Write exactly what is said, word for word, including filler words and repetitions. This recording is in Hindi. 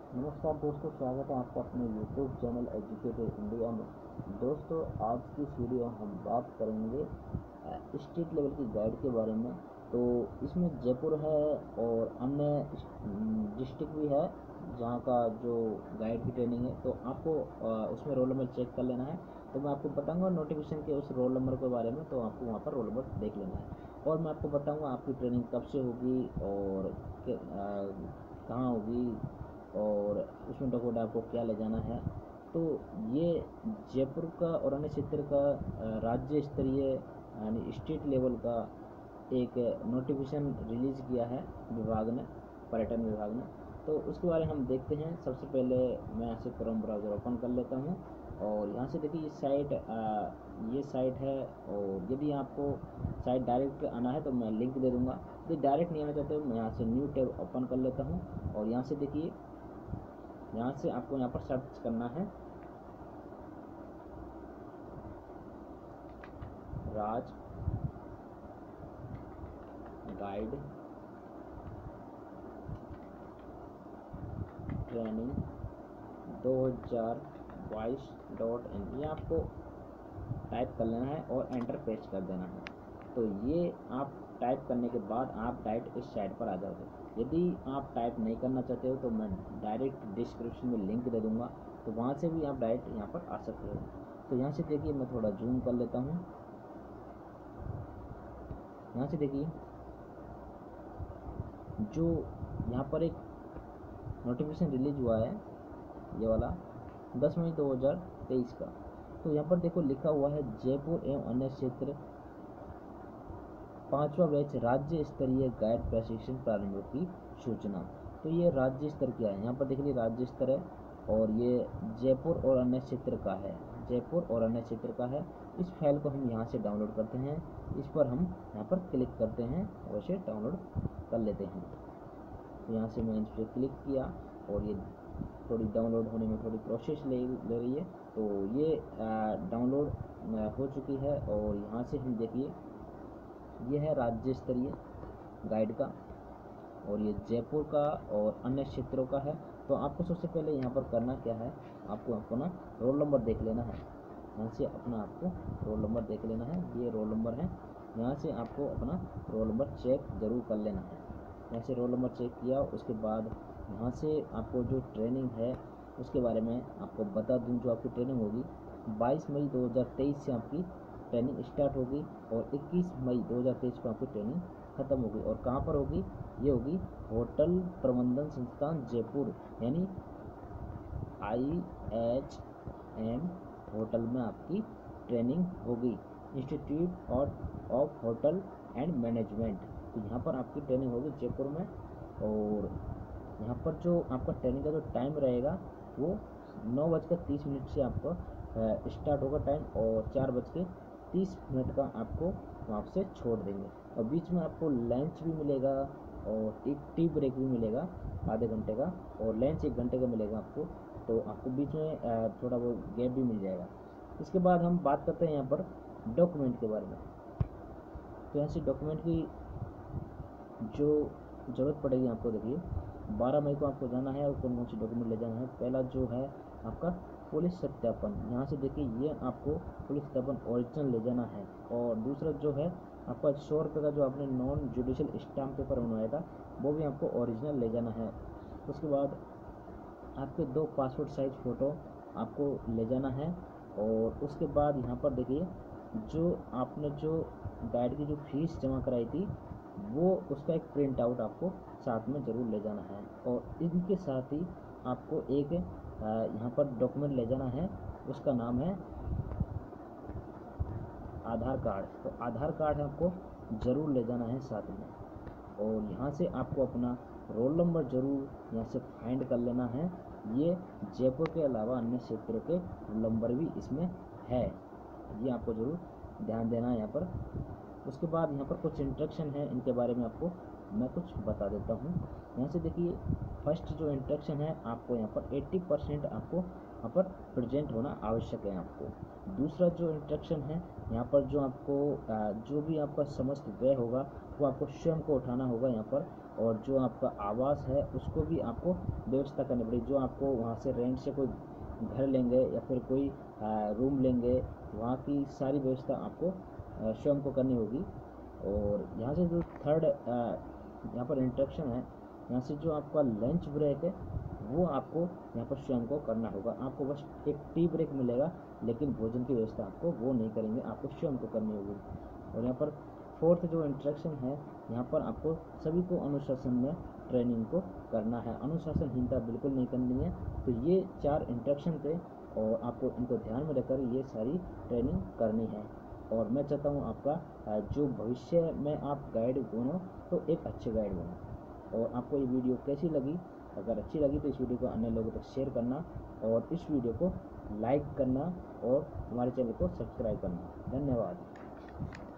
नमस्कार दोस्तों, स्वागत है आपका अपने यूट्यूब चैनल एजुकेटेड इंडिया में। दोस्तों, आज की इस वीडियो में हम बात करेंगे स्टेट लेवल की गाइड के बारे में। तो इसमें जयपुर है और अन्य डिस्ट्रिक्ट भी है जहाँ का जो गाइड की ट्रेनिंग है। तो आपको उसमें रोल नंबर चेक कर लेना है। तो मैं आपको बताऊंगा नोटिफिकेशन के उस रोल नंबर के बारे में, तो आपको वहाँ पर रोल नंबर देख लेना है। और मैं आपको बताऊंगा आपकी ट्रेनिंग कब से होगी और कहाँ होगी और उसमें डॉक्यूमेंट आपको क्या ले जाना है। तो ये जयपुर का और अन्य क्षेत्र का राज्य स्तरीय यानी स्टेट लेवल का एक नोटिफिकेशन रिलीज़ किया है विभाग ने, पर्यटन विभाग ने। तो उसके बारे में हम देखते हैं। सबसे पहले मैं यहाँ से क्रोम ब्राउज़र ओपन कर लेता हूँ और यहाँ से देखिए ये साइट ये साइट है। और यदि आपको साइट डायरेक्ट आना है तो मैं लिंक दे दूँगा। यदि डायरेक्ट नहीं आना चाहते हो मैं यहाँ से न्यू टैब ओपन कर लेता हूँ और यहाँ से देखिए यहाँ से आपको यहाँ पर सर्च करना है राज गाइड ट्रेनिंग दो हज़ार बाईस डॉट इन, ये आपको टाइप कर लेना है और एंटर प्रेस कर देना है। तो ये आप टाइप करने के बाद आप डायरेक्ट इस साइट पर आ जाओगे। यदि आप टाइप नहीं करना चाहते हो तो मैं डायरेक्ट डिस्क्रिप्शन में लिंक दे दूँगा, तो वहाँ से भी आप डायरेक्ट यहाँ पर आ सकते हो। तो यहाँ से देखिए मैं थोड़ा जूम कर लेता हूँ। यहाँ से देखिए जो यहाँ पर एक नोटिफिकेशन रिलीज हुआ है ये वाला दस मई दो हज़ार तेईस का। तो यहाँ पर देखो लिखा हुआ है जयपुर एवं अन्य क्षेत्र पांचवा बैच राज्य स्तरीय गाइड प्रशिक्षण प्रारंभ की सूचना। तो ये राज्य स्तर क्या है, यहाँ पर देख लीजिए राज्य स्तर है और ये जयपुर और अन्य क्षेत्र का है, जयपुर और अन्य क्षेत्र का है। इस फाइल को हम यहाँ से डाउनलोड करते हैं, इस पर हम यहाँ पर क्लिक करते हैं और इसे डाउनलोड कर लेते हैं। तो यहाँ से मैंने इस पर क्लिक किया और ये थोड़ी डाउनलोड होने में थोड़ी प्रोसेस ले ले रही है। तो ये डाउनलोड हो चुकी है और यहाँ से हम देखिए ये है राज्य स्तरीय गाइड का और ये जयपुर का और अन्य क्षेत्रों का है। तो आपको सबसे पहले यहाँ पर करना क्या है, आपको अपना रोल नंबर देख लेना है। यहाँ से अपना आपको रोल नंबर देख लेना है, ये रोल नंबर है। यहाँ से आपको अपना रोल नंबर चेक ज़रूर कर लेना है। यहाँ से रोल नंबर चेक किया, उसके बाद यहाँ से आपको जो ट्रेनिंग है उसके बारे में आपको बता दूँ। जो आपकी ट्रेनिंग होगी बाईस मई दो हज़ार तेईस से आपकी ट्रेनिंग स्टार्ट होगी और इक्कीस मई दो हज़ार तेईस को आपकी ट्रेनिंग ख़त्म होगी। और कहाँ पर होगी, ये होगी होटल प्रबंधन संस्थान जयपुर यानी आई एच एम होटल में आपकी ट्रेनिंग होगी, institute of hotel and management. तो यहाँ पर आपकी ट्रेनिंग होगी जयपुर में। और यहाँ पर जो आपका ट्रेनिंग का जो टाइम रहेगा वो नौ बजकर तीस मिनट से आपका स्टार्ट होगा टाइम और चार बज के तीस मिनट का आपको वहाँ से छोड़ देंगे। और बीच में आपको लंच भी मिलेगा और एक टी ब्रेक भी मिलेगा आधे घंटे का, और लंच एक घंटे का मिलेगा आपको। तो आपको बीच में थोड़ा वो गैप भी मिल जाएगा। इसके बाद हम बात करते हैं यहाँ पर डॉक्यूमेंट के बारे में। तो यहाँ से डॉक्यूमेंट की जो ज़रूरत पड़ेगी आपको, देखिए बारह मई को आपको जाना है और कौन कौन से डॉक्यूमेंट ले जाना है। पहला जो है आपका पुलिस सत्यापन, यहाँ से देखिए ये आपको पुलिस सत्यापन ओरिजिनल ले जाना है। और दूसरा जो है आपका सौ रुपये का जो आपने नॉन जुडिशियल स्टाम्प पेपर बनवाया था वो भी आपको ओरिजिनल ले जाना है। उसके बाद आपके दो पासपोर्ट साइज़ फ़ोटो आपको ले जाना है। और उसके बाद यहाँ पर देखिए जो आपने जो गाइड की जो फीस जमा कराई थी वो उसका एक प्रिंट आउट आपको साथ में ज़रूर ले जाना है। और इनके साथ ही आपको एक यहाँ पर डॉक्यूमेंट ले जाना है, उसका नाम है आधार कार्ड। तो आधार कार्ड आपको ज़रूर ले जाना है साथ में। और यहाँ से आपको अपना रोल नंबर ज़रूर यहाँ से फाइंड कर लेना है। ये जयपुर के अलावा अन्य क्षेत्रों के नंबर भी इसमें है, ये आपको ज़रूर ध्यान देना है यहाँ पर। उसके बाद यहाँ पर कुछ इंस्ट्रक्शन है, इनके बारे में आपको मैं कुछ बता देता हूँ। यहाँ से देखिए फर्स्ट जो इंट्रैक्शन है आपको यहाँ पर अस्सी परसेंट आपको यहाँ पर प्रेजेंट होना आवश्यक है आपको। दूसरा जो इंट्रैक्शन है यहाँ पर जो आपको जो भी आपका समस्त व्यय होगा वो आपको स्वयं को उठाना होगा यहाँ पर, और जो आपका आवास है उसको भी आपको व्यवस्था करनी पड़ेगी। जो आपको वहाँ से रेंट से कोई घर लेंगे या फिर कोई रूम लेंगे, वहाँ की सारी व्यवस्था आपको स्वयं को करनी होगी। और यहाँ से जो थर्ड यहाँ पर इंट्रैक्शन है, यहाँ से जो आपका लंच ब्रेक है वो आपको यहाँ पर स्वयं को करना होगा। आपको बस एक टी ब्रेक मिलेगा, लेकिन भोजन की व्यवस्था आपको वो नहीं करेंगे, आपको स्वयं को करनी होगी। और यहाँ पर फोर्थ जो इंट्रैक्शन है, यहाँ पर आपको सभी को अनुशासन में ट्रेनिंग को करना है, अनुशासनहीनता बिल्कुल नहीं करनी है। तो ये चार इंट्रैक्शन थे और आपको इनको ध्यान में रखकर ये सारी ट्रेनिंग करनी है। और मैं चाहता हूँ आपका जो भविष्य में आप गाइड बनो तो एक अच्छे गाइड बनो। और आपको ये वीडियो कैसी लगी? अगर अच्छी लगी तो इस वीडियो को अन्य लोगों तक शेयर करना और इस वीडियो को लाइक करना और हमारे चैनल को सब्सक्राइब करना। धन्यवाद।